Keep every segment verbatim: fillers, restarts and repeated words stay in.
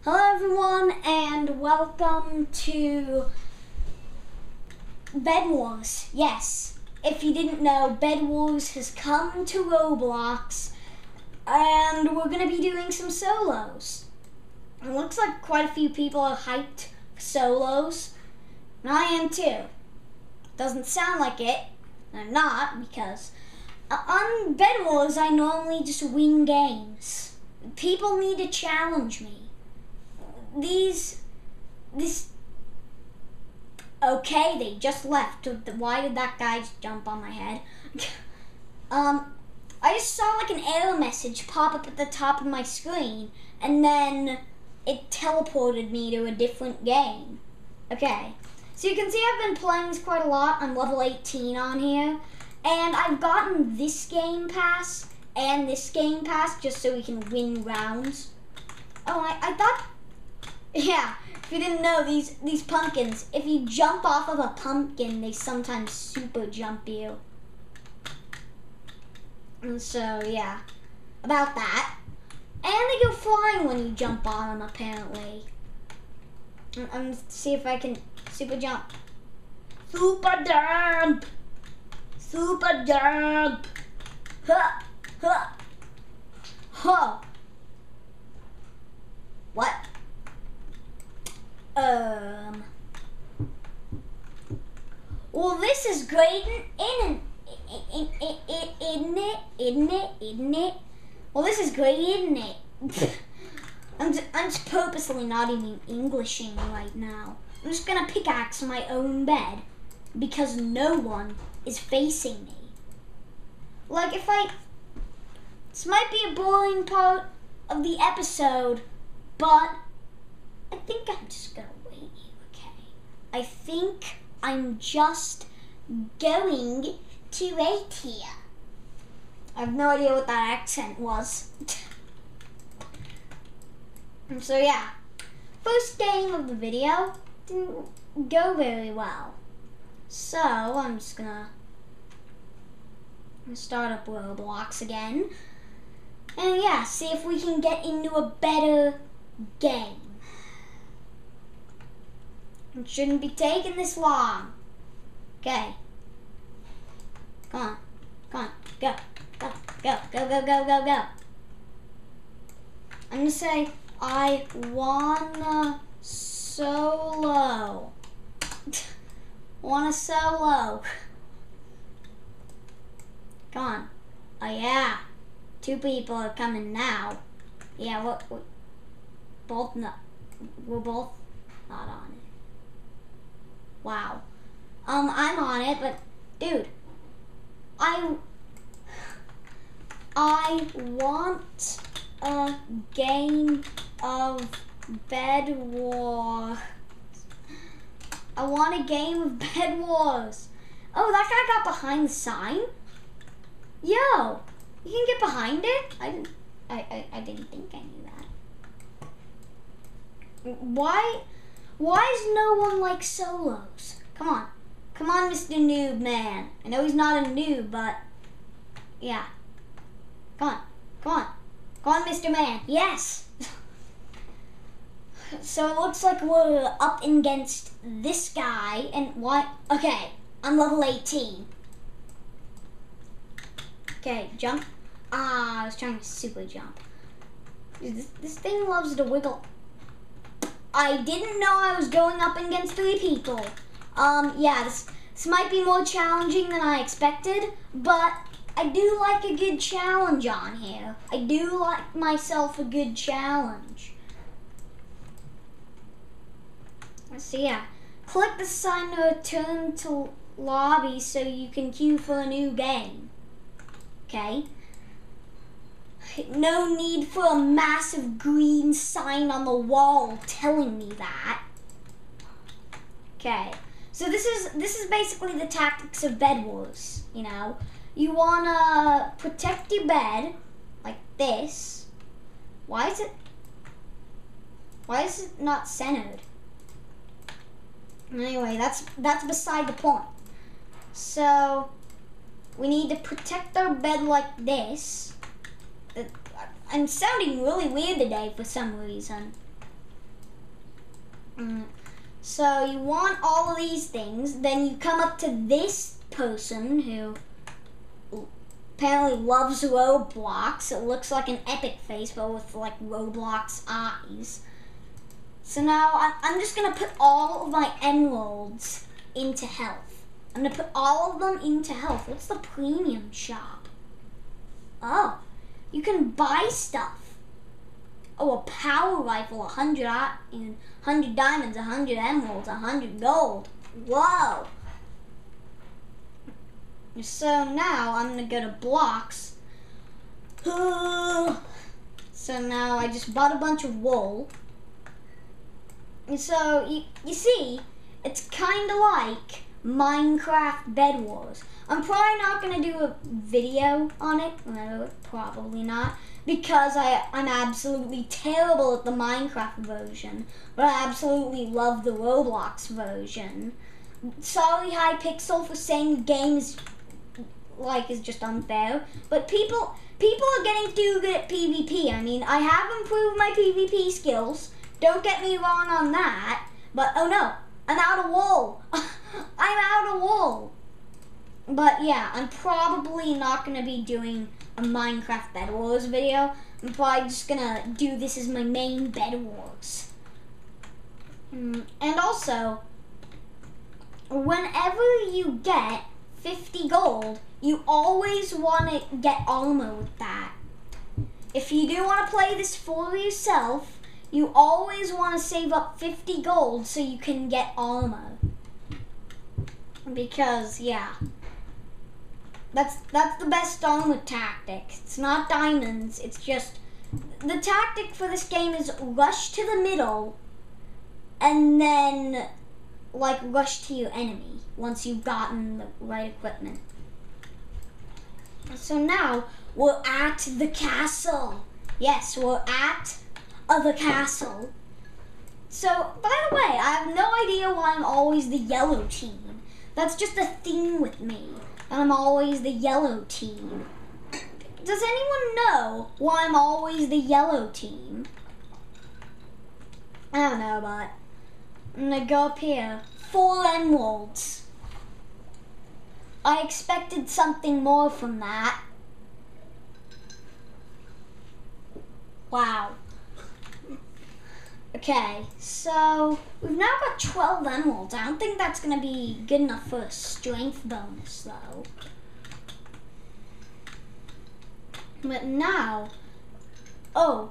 Hello everyone and welcome to Bed Wars. Yes, if you didn't know, Bed Wars has come to Roblox and we're going to be doing some solos. It looks like quite a few people are hyped for solos, and I am too. Doesn't sound like it, and I'm not, because on Bed Wars I normally just win games. People need to challenge me. These, this, okay, they just left. Why did that guy just jump on my head? um, I just saw like an error message pop up at the top of my screen, and then it teleported me to a different game. Okay, so you can see I've been playing this quite a lot. I'm level eighteen on here, and I've gotten this game pass and this game pass just so we can win rounds. Oh, I, I thought... Yeah, if you didn't know, these these pumpkins, if you jump off of a pumpkin, they sometimes super jump you. And so, yeah, about that. And they go flying when you jump on them, apparently. And, and see if I can super jump. Super jump! Super jump! Huh! Huh! Huh! What? Um. Well, this is great, isn't it? Isn't it? Isn't it? Isn't it? Well, this is great, isn't it? I'm just, I'm just purposely not even Englishing right now. I'm just gonna pickaxe my own bed because no one is facing me. Like if I, this might be a boring part of the episode, but I think I'm just gonna wait here, okay? I think I'm just going to wait here. I have no idea what that accent was. And so yeah, first game of the video didn't go very well. So I'm just gonna start up Roblox again. And yeah, see if we can get into a better game. It shouldn't be taking this long. Okay. Come on. Come on. Go. Go. Go. Go. Go. Go. Go. Go. I'm gonna say I wanna solo. Wanna solo. Come on. Oh yeah. Two people are coming now. Yeah. What? What both not. We're both not on it. Wow. Um, I'm on it, but dude, I I want a game of Bed Wars. I want a game of Bed Wars. Oh, that guy got behind the sign? Yo, you can get behind it? I didn't I, I, I didn't think I knew that. Why Why is no one like solos? Come on. Come on, Mister Noob Man. I know he's not a noob, but yeah. Come on. Come on. Come on, Mister Man. Yes! So it looks like we're up against this guy and what? Okay, I'm level eighteen. Okay, jump. Ah, I was trying to super jump. This, this thing loves to wiggle. I didn't know I was going up against three people. Um, yeah, this, this might be more challenging than I expected, but I do like a good challenge on here. I do like myself a good challenge. So yeah, click the sign to return to lobby so you can queue for a new game. Okay? No need for a massive green sign on the wall telling me that. Okay, so this is this is basically the tactics of Bed Wars. You know, you wanna protect your bed like this. Why is it? Why is it not centered? Anyway, that's that's beside the point. So we need to protect our bed like this. I'm sounding really weird today for some reason. Mm. So you want all of these things, then you come up to this person who apparently loves Roblox. It looks like an Epic face, but with like Roblox eyes. So now I'm just gonna put all of my emeralds into health. I'm gonna put all of them into health. What's the premium shop? Oh, you can buy stuff. Oh, a power rifle, a hundred, one hundred diamonds, a hundred emeralds, a hundred gold. Whoa. So now I'm gonna go to blocks. So now I just bought a bunch of wool. And so you, you see, it's kind of like Minecraft Bed Wars. I'm probably not gonna do a video on it. No, probably not. Because I, I'm absolutely terrible at the Minecraft version, but I absolutely love the Roblox version. Sorry, Hypixel, for saying the game is like is just unfair, but people people are getting too good at PvP. I mean, I have improved my PvP skills. Don't get me wrong on that. But oh no, I'm out of wool. I'm out of wool. But yeah, I'm probably not gonna be doing a Minecraft Bed Wars video. I'm probably just gonna do this as my main Bed Wars. Mm, and also, whenever you get fifty gold, you always want to get armor with that. If you do want to play this for yourself, you always want to save up fifty gold so you can get armor. Because, yeah. That's that's the best armor tactic. It's not diamonds, it's just... The tactic for this game is rush to the middle and then, like, rush to your enemy once you've gotten the right equipment. So now, we're at the castle. Yes, we're at uh, the castle. So, by the way, I have no idea why I'm always the yellow team. That's just a thing with me. And I'm always the yellow team. Does anyone know why I'm always the yellow team? I don't know, but I'm gonna go up here. Four emeralds. I expected something more from that. Wow. Okay, so we've now got twelve emeralds. I don't think that's gonna be good enough for a strength bonus though. But now, oh,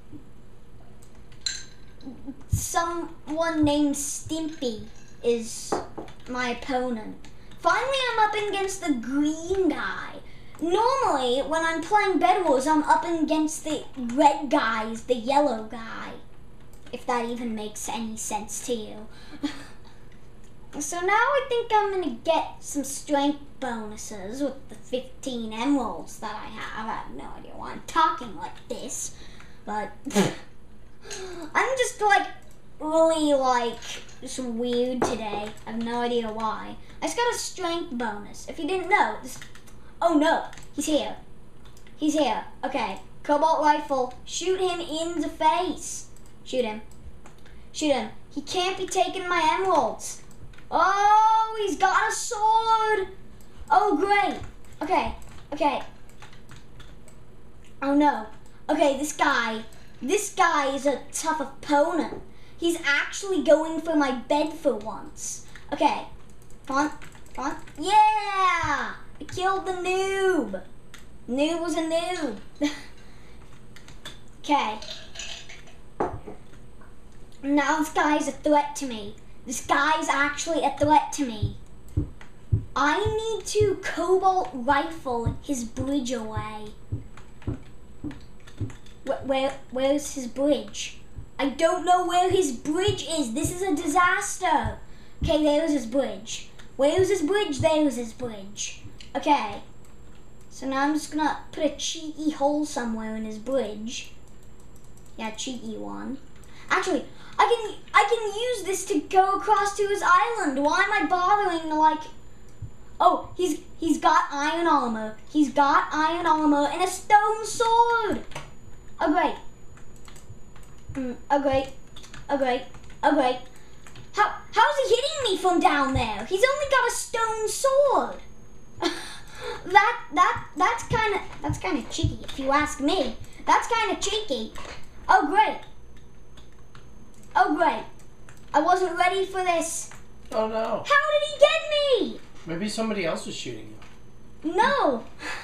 someone named Stimpy is my opponent. Finally, I'm up against the green guy. Normally, when I'm playing Bed Wars, I'm up against the red guys, the yellow guy. If that even makes any sense to you. So now I think I'm gonna get some strength bonuses with the fifteen emeralds that I have. I have no idea why I'm talking like this, but I'm just like really like just weird today. I have no idea why. I just got a strength bonus. If you didn't know, this, oh no, he's here. He's here. Okay, cobalt rifle. Shoot him in the face. Shoot him. Shoot him. He can't be taking my emeralds. Oh, he's got a sword. Oh, great. Okay, okay. Oh, no. Okay, this guy, this guy is a tough opponent. He's actually going for my bed for once. Okay, come on, come on. Yeah! I killed the noob. Noob was a noob. Okay. Now this guy's a threat to me. This guy's actually a threat to me. I need to cobalt rifle his bridge away. Where, where, where's his bridge? I don't know where his bridge is. This is a disaster. Okay, there's his bridge. Where's his bridge? There's his bridge. Okay. So now I'm just gonna put a cheeky hole somewhere in his bridge. Yeah, cheeky one. Actually, I can I can use this to go across to his island. Why am I bothering to like? Oh, he's he's got iron armor. He's got iron armor and a stone sword. Oh great. Mm, oh great. Oh great. Oh great. How, how's he hitting me from down there? He's only got a stone sword. that that that's kind of that's kind of cheeky, if you ask me. That's kind of cheeky. Oh great. Oh great. I wasn't ready for this. Oh no. How did he get me? Maybe somebody else was shooting you. No.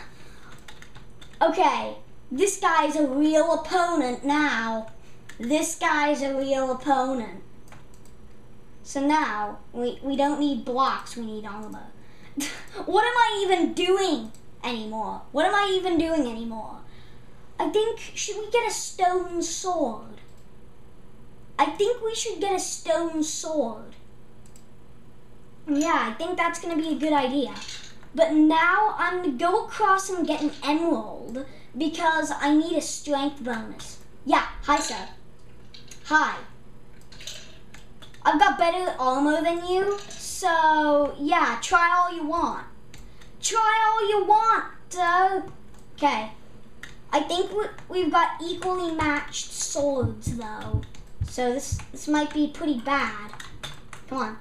Okay. This guy's a real opponent now. This guy's a real opponent. So now, we, we don't need blocks, we need armor. What am I even doing anymore? What am I even doing anymore? I think, should we get a stone sword? I think we should get a stone sword. Yeah, I think that's going to be a good idea. But now I'm going to go across and get an emerald because I need a strength bonus. Yeah, hi sir. Hi. I've got better armor than you, so yeah, try all you want. Try all you want. Uh, okay. I think we, we've got equally matched swords though, so this this might be pretty bad. Come on.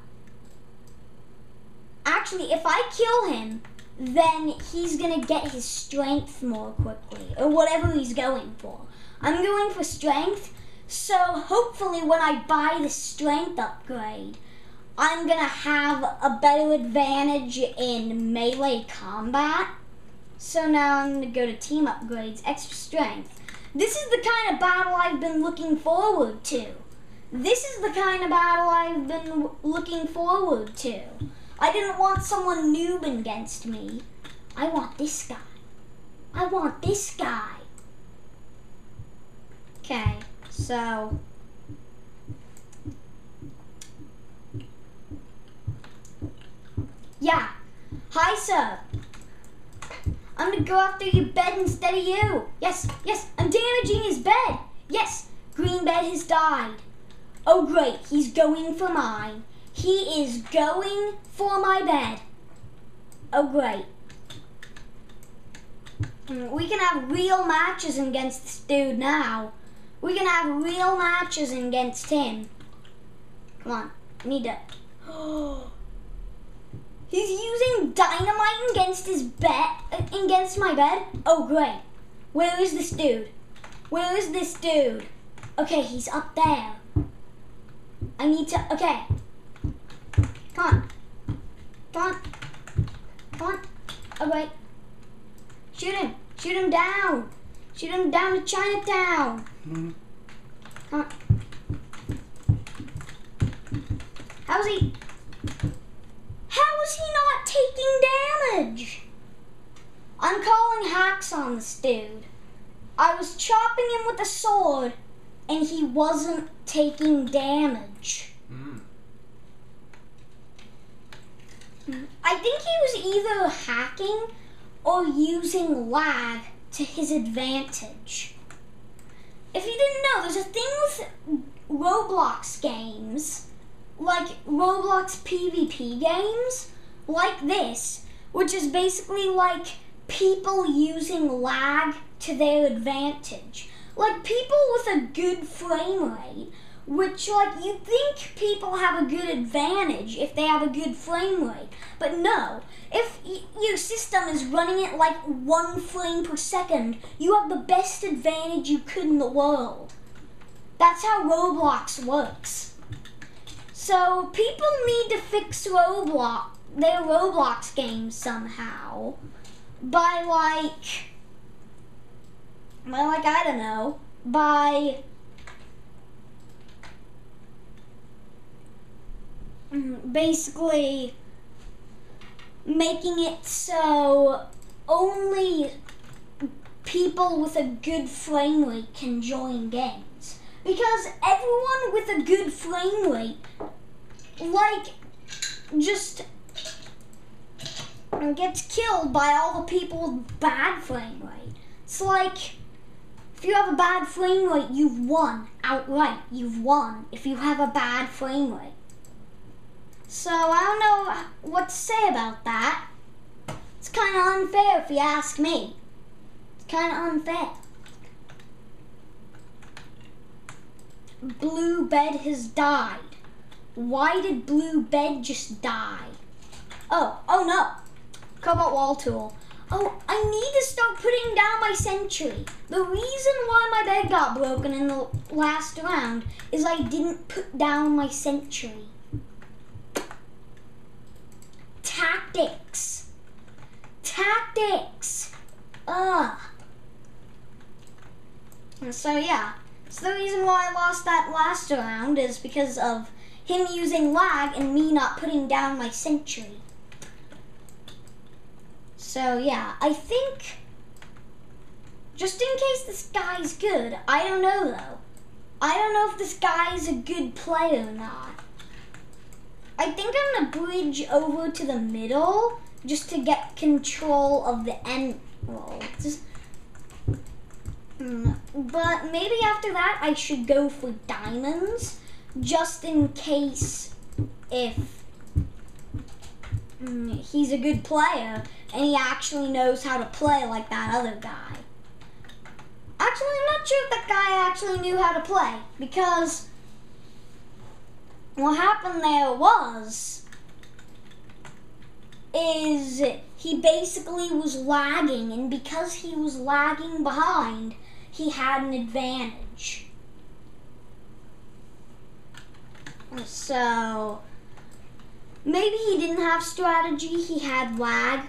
Actually, if I kill him, then he's gonna get his strength more quickly, or whatever he's going for. I'm going for strength, so hopefully when I buy the strength upgrade, I'm gonna have a better advantage in melee combat. So now I'm gonna go to team upgrades, extra strength. This is the kind of battle I've been looking forward to. This is the kind of battle I've been looking forward to. I didn't want someone noob against me. I want this guy. I want this guy. Okay, so yeah. Hi, sir. I'm gonna go after your bed instead of you. Yes, yes, I'm damaging his bed. Yes, green bed has died. Oh great, he's going for mine. He is going for my bed. Oh great. We can have real matches against this dude now. We can have real matches against him. Come on, I need to. He's using dynamite against his bed, against my bed. Oh great. Where is this dude? Where is this dude? Okay, he's up there. I need to, okay. Come on. Come on. Come on. Oh wait. Shoot him. Shoot him down. Shoot him down to Chinatown. Mm-hmm. Come on. How's he? How is he not taking damage? I'm calling hacks on this dude. I was chopping him with a sword and he wasn't taking damage. Mm. I think he was either hacking or using lag to his advantage. If you didn't know, there's a thing with Roblox games, like Roblox PvP games, like this, which is basically like people using lag to their advantage. Like people with a good frame rate, which like you think people have a good advantage if they have a good frame rate. But no, if y your system is running at like one frame per second, you have the best advantage you could in the world. That's how Roblox works. So people need to fix Roblox, their Roblox games somehow by like, by like, I don't know, by basically making it so only people with a good frame rate can join games. Because everyone with a good frame rate, like, just gets killed by all the people with bad frame rate. It's like, if you have a bad frame rate, you've won outright. You've won if you have a bad frame rate. So I don't know what to say about that. It's kind of unfair if you ask me. It's kind of unfair. Blue bed has died. Why did blue bed just die? Oh, oh no. Cobalt wall tool. Oh, I need to start putting down my sentry. The reason why my bed got broken in the last round is I didn't put down my sentry. Tactics. Tactics. Ugh. And so yeah, so the reason why I lost that last round is because of him using lag and me not putting down my sentry. So yeah, I think, just in case this guy's good, I don't know though. I don't know if this guy's a good player or not. I think I'm gonna bridge over to the middle just to get control of the end roll. Just, mm, but maybe after that I should go for diamonds, just in case if mm, he's a good player and he actually knows how to play like that other guy. Actually, I'm not sure if that guy actually knew how to play, because what happened there was, is he basically was lagging, and because he was lagging behind, he had an advantage. So, maybe he didn't have strategy, he had lag.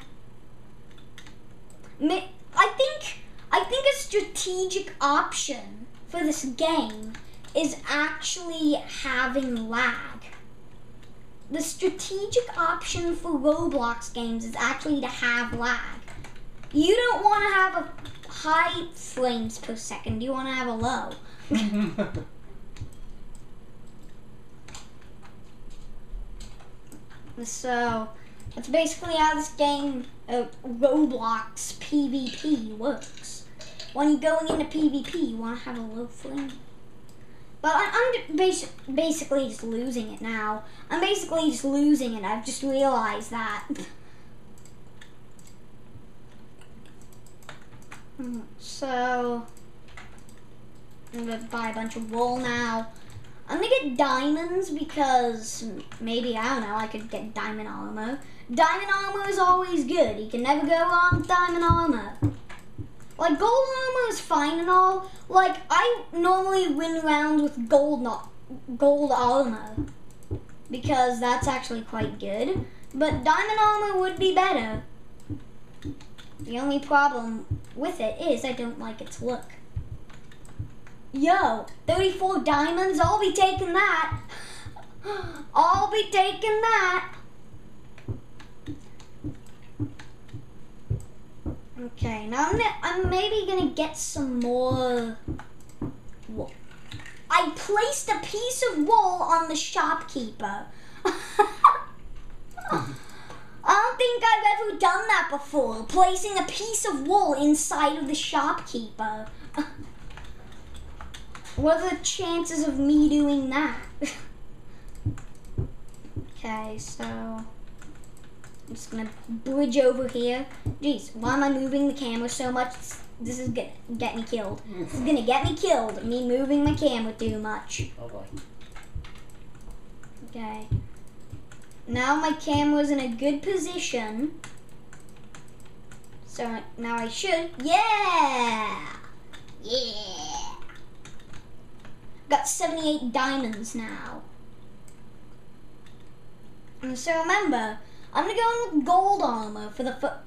I think, I think a strategic option for this game is actually having lag. The strategic option for Roblox games is actually to have lag. You don't want to have a high frames per second, you want to have a low. So, that's basically how this game, uh, Roblox PvP works. When you're going into PvP, you want to have a low frame. But I, I'm basi basically just losing it now. I'm basically just losing it. I've just realized that. So, I'm going to buy a bunch of wool now. I'm going to get diamonds because maybe, I don't know, I could get diamond armor. Diamond armor is always good. You can never go wrong with diamond armor. Like, gold armor is fine and all. Like, I normally win rounds with gold, not gold armor, because that's actually quite good. But diamond armor would be better. The only problem with it is I don't like its look. Yo, thirty-four diamonds, I'll be taking that. I'll be taking that. Okay, now I'm, gonna, I'm maybe gonna get some more wool. I placed a piece of wool on the shopkeeper. I don't think I've ever done that before, placing a piece of wool inside of the shopkeeper. What are the chances of me doing that? Okay, so I'm just gonna bridge over here. Jeez, why am I moving the camera so much? This is gonna get me killed. This is gonna get me killed, me moving my camera too much. Oh boy. Okay. Now my camera's in a good position. So now I should, yeah! Yeah! Got seventy-eight diamonds now. And so remember, I'm gonna go in with gold armor for the fir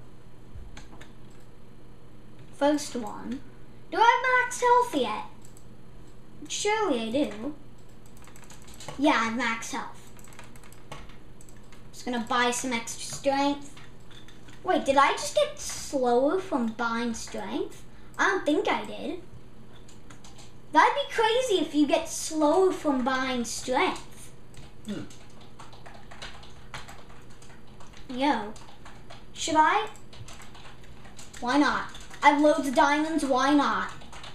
first one. Do I have max health yet? Surely I do. Yeah, I have max health. Just gonna buy some extra strength. Wait, did I just get slower from buying strength? I don't think I did. That'd be crazy if you get slower from buying strength. Hmm. Yo, should I? Why not? I have loads of diamonds, why not?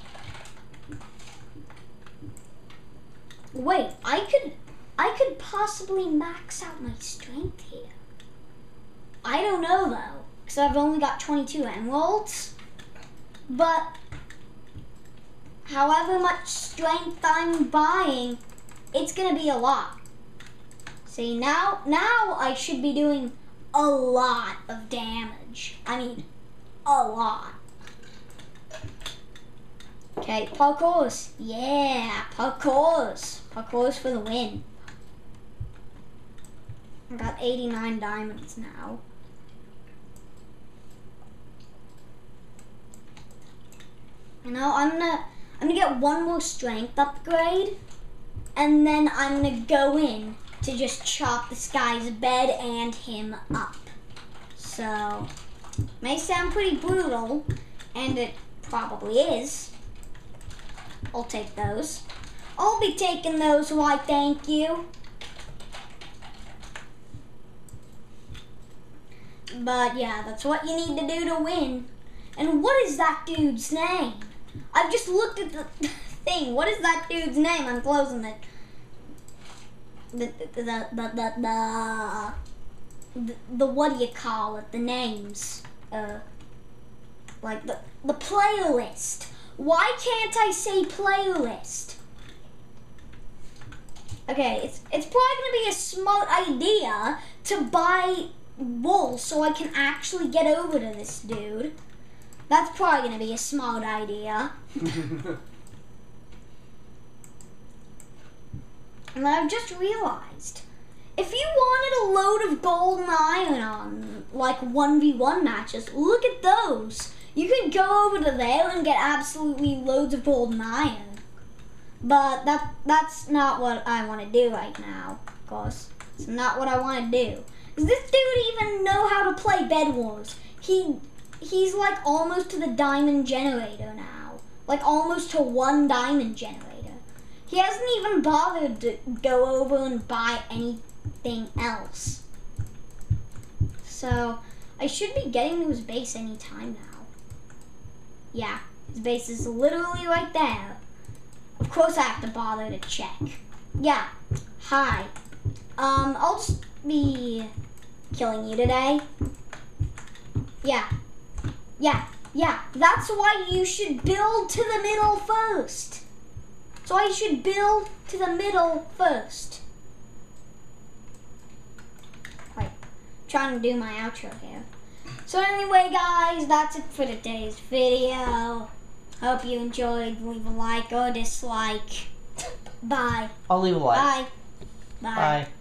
Wait, I could, I could possibly max out my strength here. I don't know though, because I've only got twenty-two emeralds. But however much strength I'm buying, it's gonna be a lot. See, now, now I should be doing a lot of damage. I mean, a lot. Okay, parkours. Yeah, parkours. Parkours for the win. I got eighty-nine diamonds now. You know, I'm gonna, I'm gonna get one more strength upgrade, and then I'm gonna go in to just chop this guy's bed and him up. So, may sound pretty brutal, and it probably is. I'll take those. I'll be taking those, why thank you. But yeah, that's what you need to do to win. And what is that dude's name? I've just looked at the thing. What is that dude's name? I'm closing it. The the the the the, the, the, the what do you call it? The names. Uh, like the the playlist. Why can't I say playlist? Okay, it's it's probably gonna be a smart idea to buy wool so I can actually get over to this dude. That's probably gonna be a smart idea. And I've just realized, if you wanted a load of gold and iron on like one v one matches, look at those. You could go over to there and get absolutely loads of gold and iron. But that that's not what I want to do right now, of course. It's not what I want to do. Does this dude even know how to play Bed Wars? He he's like almost to the diamond generator now. Like almost to one diamond generator. He hasn't even bothered to go over and buy anything else. So I should be getting to his base any time now. Yeah, his base is literally right there. Of course I have to bother to check. Yeah, hi. Um, I'll just be killing you today. Yeah, yeah, yeah. That's why you should build to the middle first. So I should build to the middle first. Right, trying to do my outro here. So anyway, guys, that's it for today's video. Hope you enjoyed. Leave a like or dislike. Bye. I'll leave a like. Bye. Bye. Bye.